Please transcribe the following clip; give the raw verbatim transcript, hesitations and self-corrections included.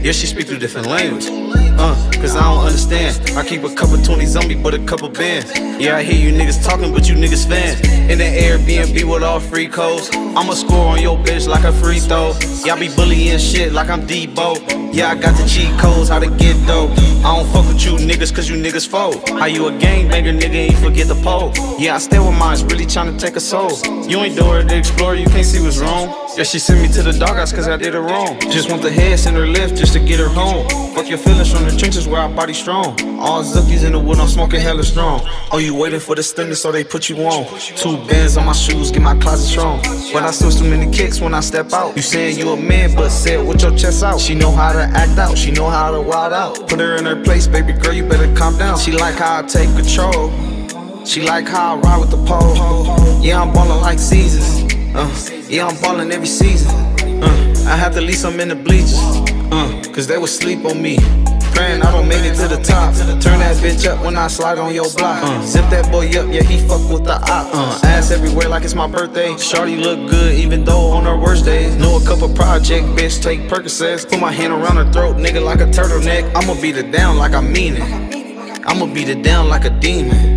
Yeah, she speak a different language. Uh, cause I don't understand. I keep a couple twenties on me, but a couple bands. Yeah, I hear you niggas talking, but you niggas fans. In the Airbnb with all free codes. I'ma score on your bitch like a free throw. Yeah, I be bullying shit like I'm Debo. Yeah, I got the cheat codes, how to get dope. I don't fuck with you niggas cause you niggas fold. How you a gangbanger, nigga, ain't forget the pole. Yeah, I stay with mines, really tryna take a soul. You ain't door to explore, you can't see what's wrong. Yeah, she sent me to the doghouse cause I did it wrong. Just want the head, send her lift just to get her home. Fuck your feelings from the trenches where I body strong. All Zookies in the wood, I'm smoking hella strong. Oh, you waiting for the stimulus so they put you on. Two bands on my shoes, get my closet strong. But I switch too many kicks when I step out. You saying you a man, but say it with your chest out. She know how to act out, she know how to wild out. Put her in her place, baby girl, you better calm down. She like how I take control. She like how I ride with the pole. Yeah, I'm ballin' like Caesars. Uh, yeah, I'm ballin' every season. Uh, I have to leave some in the bleachers. Uh, cause they would sleep on me. Praying I don't make it to the top. Turn that bitch up when I slide on your block. Uh, zip that boy up, yeah, he fuck with the op. Uh, ass everywhere like it's my birthday. Shawty look good even though on her worst days. Know a couple project, bitch, take Percocets. Put my hand around her throat, nigga, like a turtleneck. I'ma beat it down like I mean it. I'ma beat it down like a demon.